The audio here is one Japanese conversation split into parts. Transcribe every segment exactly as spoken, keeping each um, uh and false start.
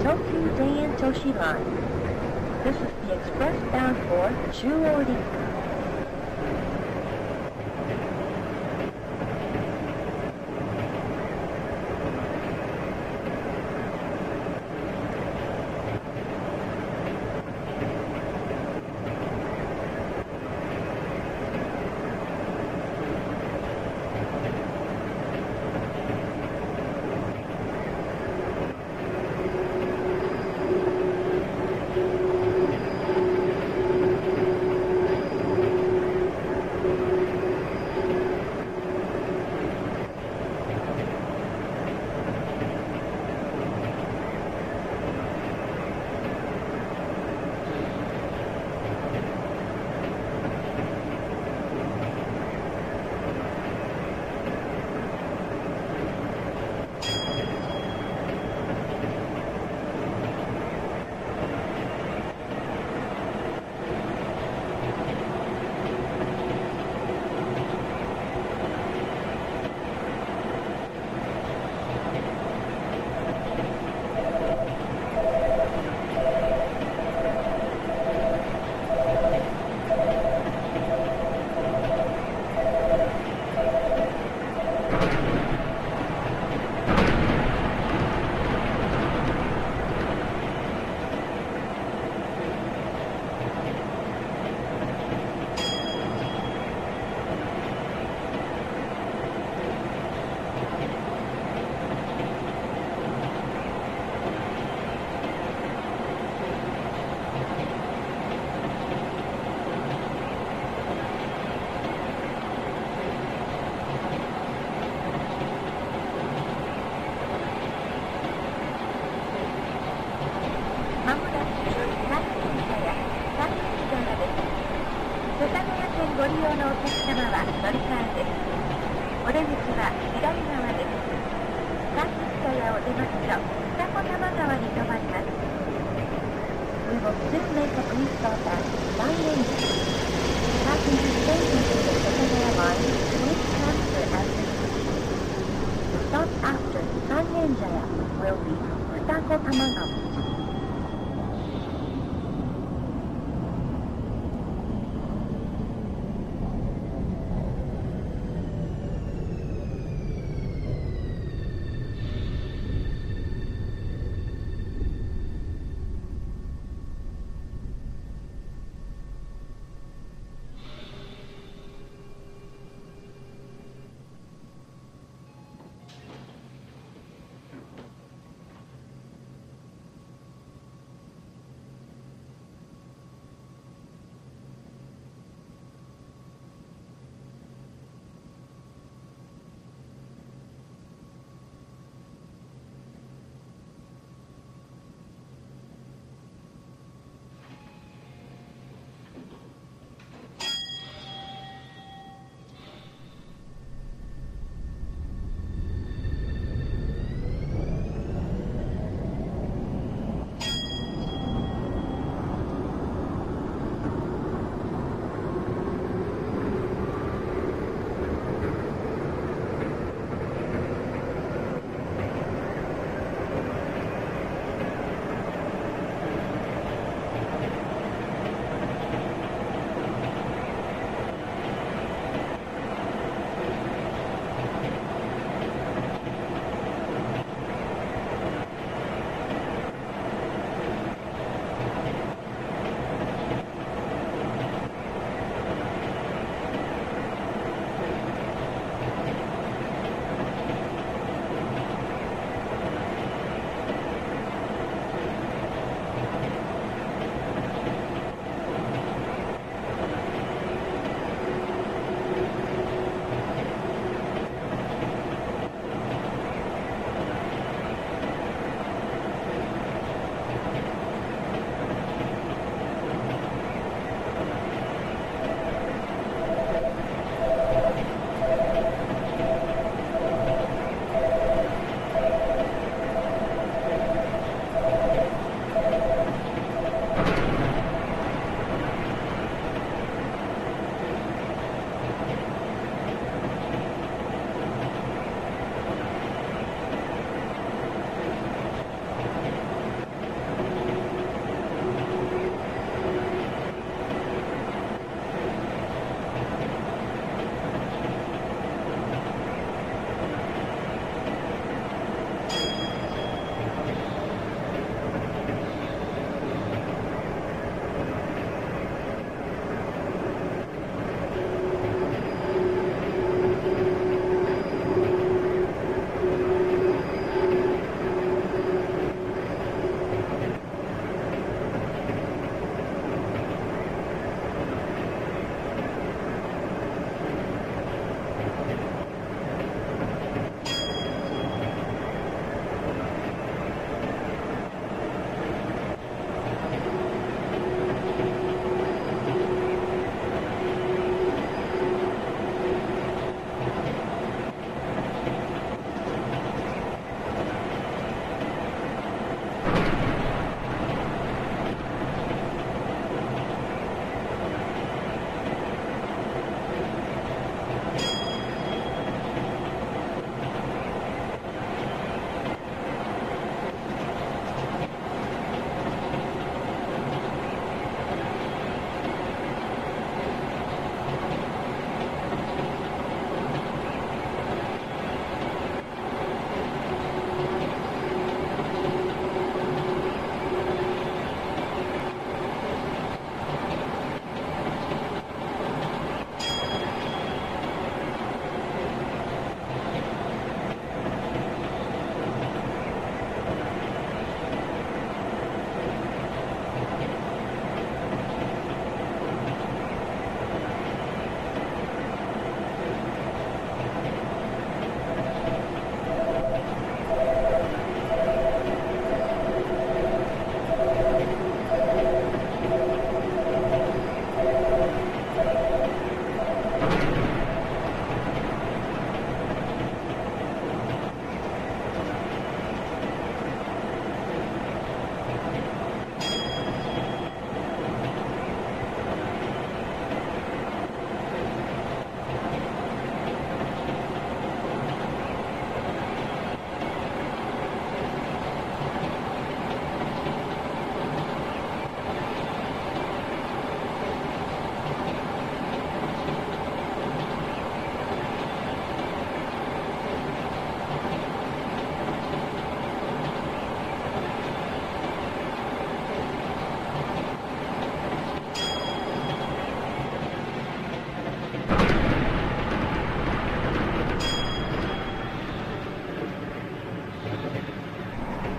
Tokyu Daien Toshi Line. This is the express bound for Chuo-ri. ご利用のお客様は乗り換えです。お出口は左側です。三口屋を出ますと二子玉川に停まります。We will soon make a brief stop at Daien. Passengers changing to the Shibuya line, please transfer at this. The stop after Sanyenjaya will be Futako Tamagawa.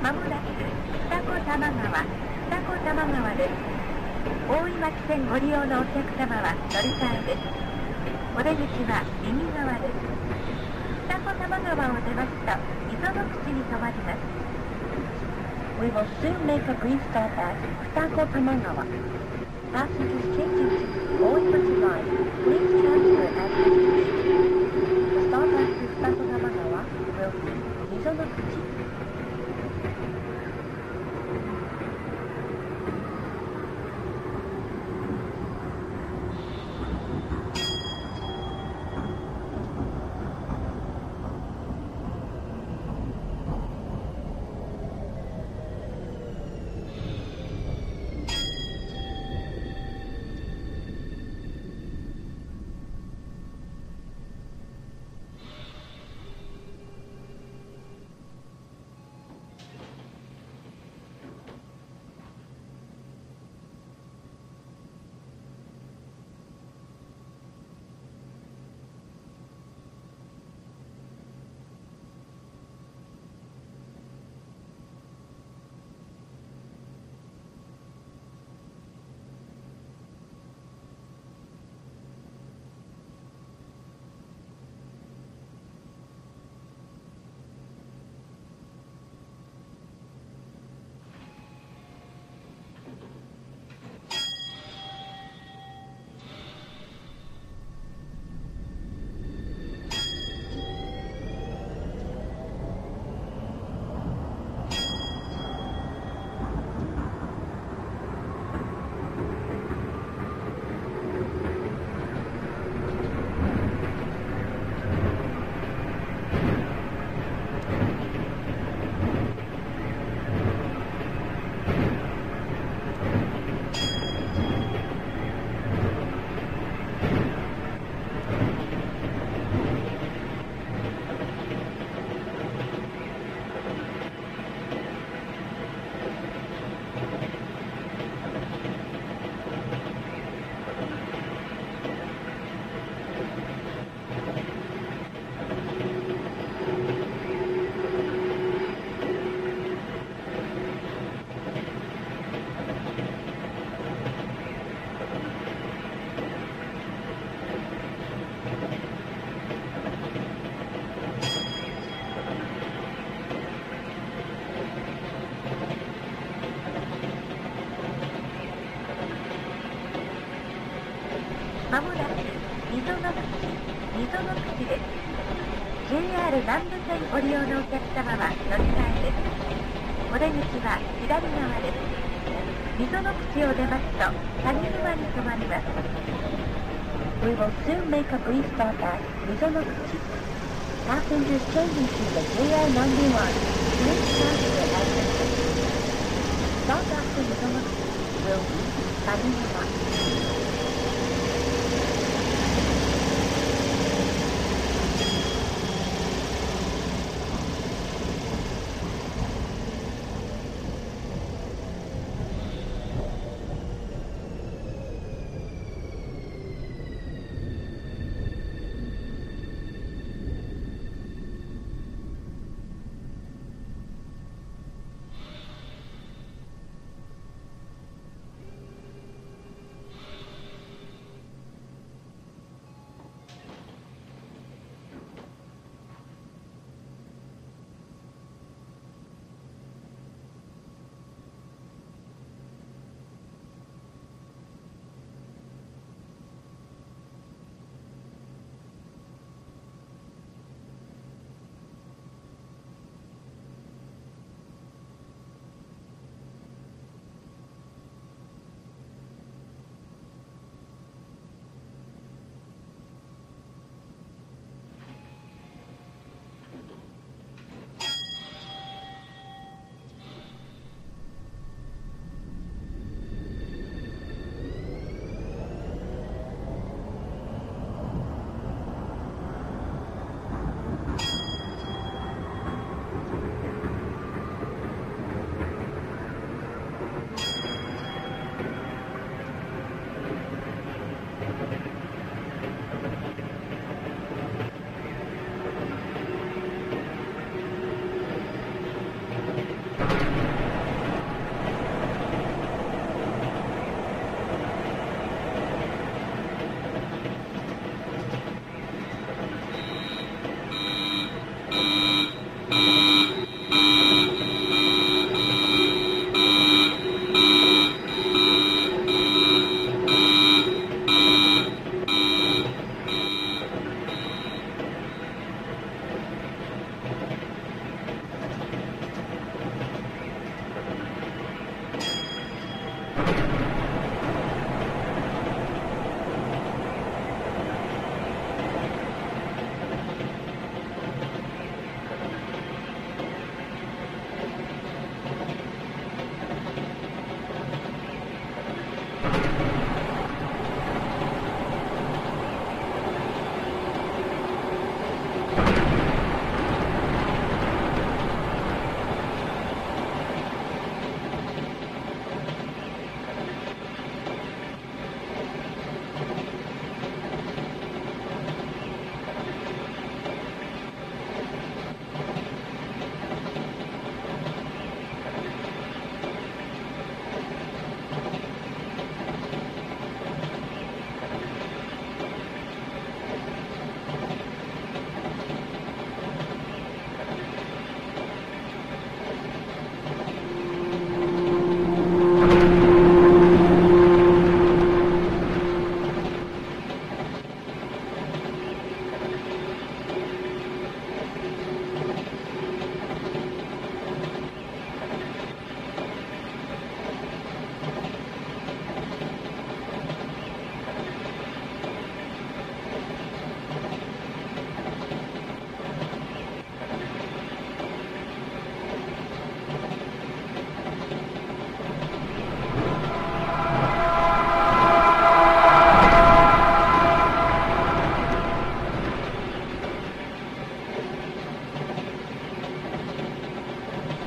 まもなく二子玉川、二子玉川です。大井町線ご利用のお客様は乗り換えです。お出口は右側です。二子玉川を出ますと溝の口に停まります。We will soon make a brief stop at 二子玉川. Passengers changing to Oimachi Line, please transfer at this station. The stop after 二子玉川 will be 溝の口. まもなく溝の口、溝の口です。ジェイアール 南部線ご利用のお客様は乗り換えです。お出口は左側です。溝の口を出ますと谷沼に停まります。We will soon make a brief stop at 溝の口. Passengers changing to the ジェイアール Nanbu line, please transfer at this station. Stop after 溝の口 will be 谷沼. 「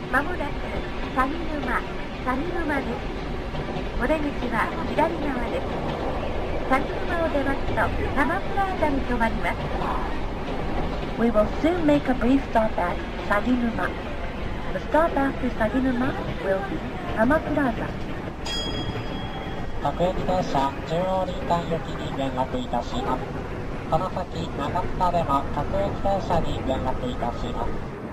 まもなく鷺沼、鷺沼です。お出口は左側です。鷺沼を出ますと多摩プラーザに停まります。We will soon make a brief stop at Saginuma. The stop after Saginuma will be Tama Plaza. 各駅停車、中央林間行きに連絡いたします。この先、長津田でも各駅停車に連絡いたします。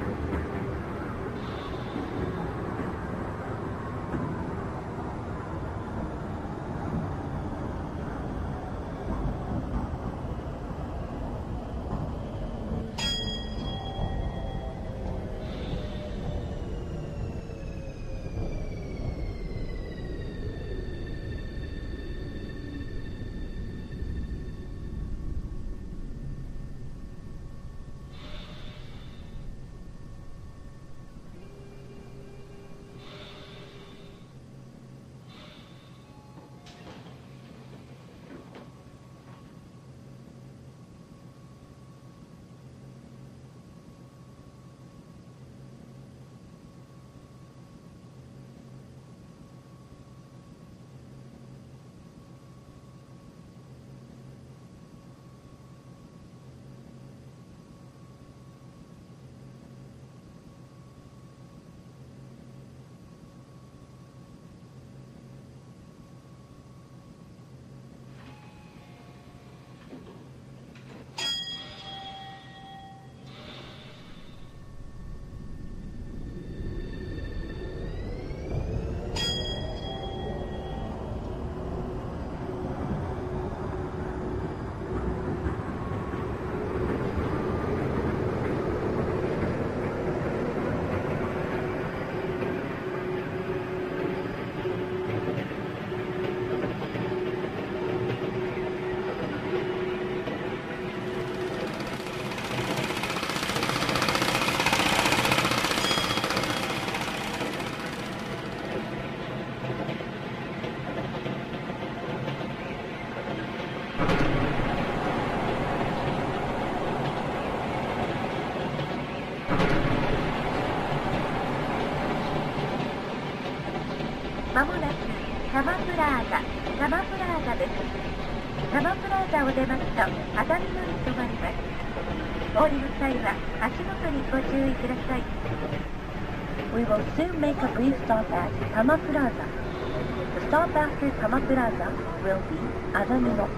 まもなく多摩プラーザ、多摩プラーザです。多摩プラーザを出ますと熱海乗り止まります。お降りの際は足元にご注意ください。We will soon make a brief stop at Tama Plaza. The stop after Tama Plaza will be Azamino.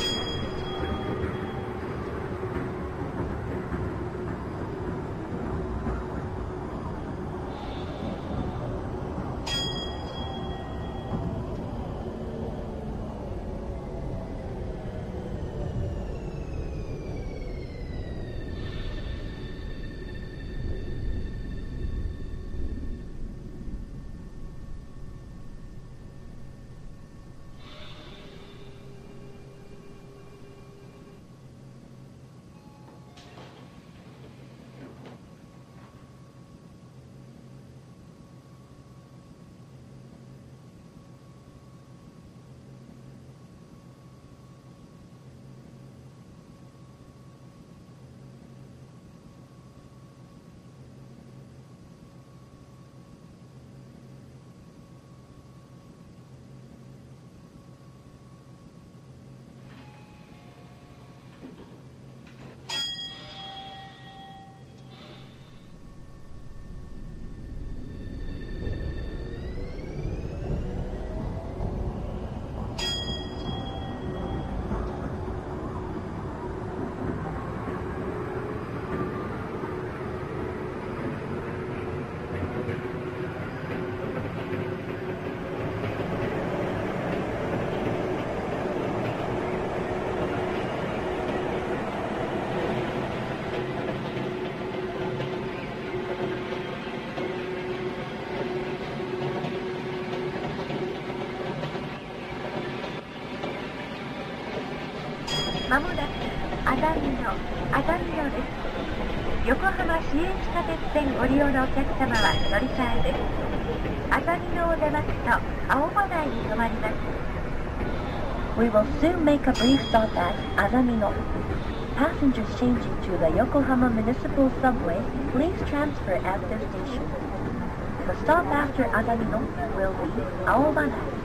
まもなく熱海の熱海のです。横浜市営地下鉄線ご利用のお客様は乗り換えです。熱海のを出ますと青葉台に停まります。We will soon make a brief stop at Azamino. Passengers changing to the Yokohama Municipal Subway, please transfer at this station. The stop after Agamino will be Aomanashi.